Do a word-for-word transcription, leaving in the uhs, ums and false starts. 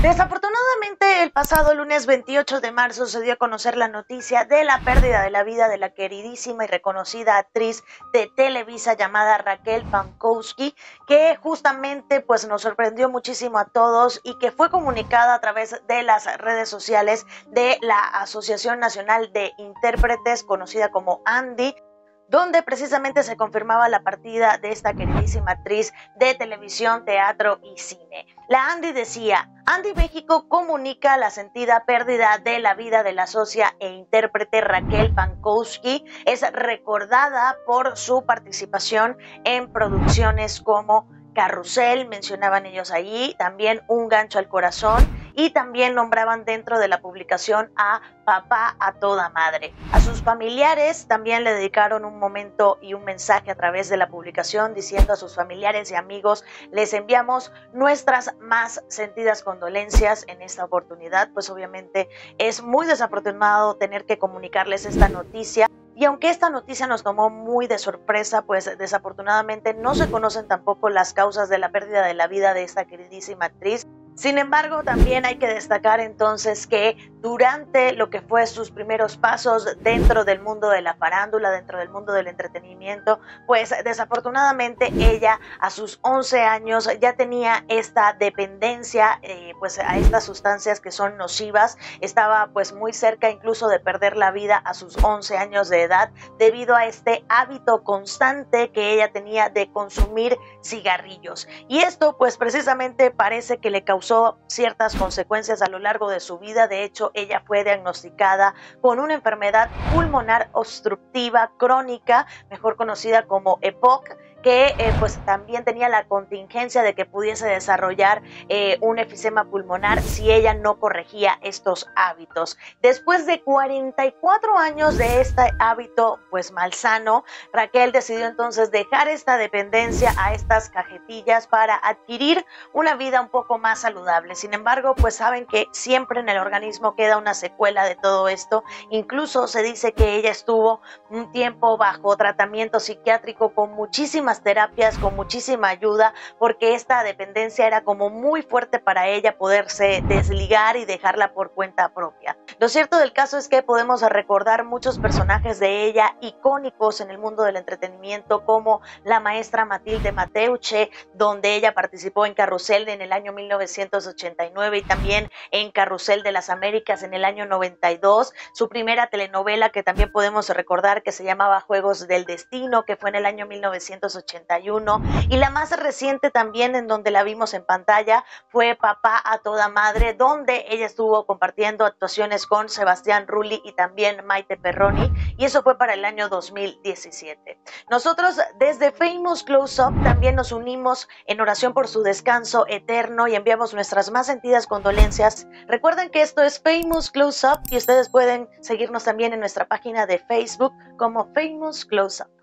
Desafortunadamente, el pasado lunes veintiocho de marzo se dio a conocer la noticia de la pérdida de la vida de la queridísima y reconocida actriz de Televisa llamada Raquel Pankowski, que justamente pues nos sorprendió muchísimo a todos y que fue comunicada a través de las redes sociales de la Asociación Nacional de Intérpretes, conocida como ANDI, donde precisamente se confirmaba la partida de esta queridísima actriz de televisión, teatro y cine. La ANDI decía: ANDI México comunica la sentida pérdida de la vida de la socia e intérprete Raquel Pankowski. Es recordada por su participación en producciones como Carrusel, mencionaban ellos allí, también Un gancho al corazón, y también nombraban dentro de la publicación a Papá a toda madre. A sus familiares también le dedicaron un momento y un mensaje a través de la publicación, diciendo a sus familiares y amigos: les enviamos nuestras más sentidas condolencias en esta oportunidad. Pues obviamente es muy desafortunado tener que comunicarles esta noticia. Y aunque esta noticia nos tomó muy de sorpresa, pues desafortunadamente no se conocen tampoco las causas de la pérdida de la vida de esta queridísima actriz. Sin embargo, también hay que destacar entonces que durante lo que fue sus primeros pasos dentro del mundo de la farándula, dentro del mundo del entretenimiento, pues desafortunadamente ella a sus once años ya tenía esta dependencia eh, pues a estas sustancias que son nocivas. Estaba pues muy cerca incluso de perder la vida a sus once años de edad debido a este hábito constante que ella tenía de consumir cigarrillos. Y esto pues precisamente parece que le causó ciertas consecuencias a lo largo de su vida. De hecho, ella fue diagnosticada con una enfermedad pulmonar obstructiva crónica, mejor conocida como E P O C, que eh, pues también tenía la contingencia de que pudiese desarrollar eh, un efisema pulmonar si ella no corregía estos hábitos. Después de cuarenta y cuatro años de este hábito pues malsano, Raquel decidió entonces dejar esta dependencia a estas cajetillas para adquirir una vida un poco más saludable. Sin embargo, pues saben que siempre en el organismo queda una secuela de todo esto. Incluso se dice que ella estuvo un tiempo bajo tratamiento psiquiátrico con muchísimas terapias, con muchísima ayuda, porque esta dependencia era como muy fuerte para ella poderse desligar y dejarla por cuenta propia. Lo cierto del caso es que podemos recordar muchos personajes de ella icónicos en el mundo del entretenimiento, como la maestra Matilde Mateuche, donde ella participó en Carrusel en el año mil novecientos ochenta y nueve, y también en Carrusel de las Américas en el año noventa y dos, su primera telenovela que también podemos recordar que se llamaba Juegos del Destino, que fue en el año mil novecientos ochenta y uno, y la más reciente también en donde la vimos en pantalla fue Papá a toda madre, donde ella estuvo compartiendo actuaciones con Sebastián Rulli y también Maite Perroni, y eso fue para el año dos mil diecisiete. Nosotros desde Famous Close Up también nos unimos en oración por su descanso eterno y enviamos nuestras más sentidas condolencias. Recuerden que esto es Famous Close Up y ustedes pueden seguirnos también en nuestra página de Facebook como Famous Close Up.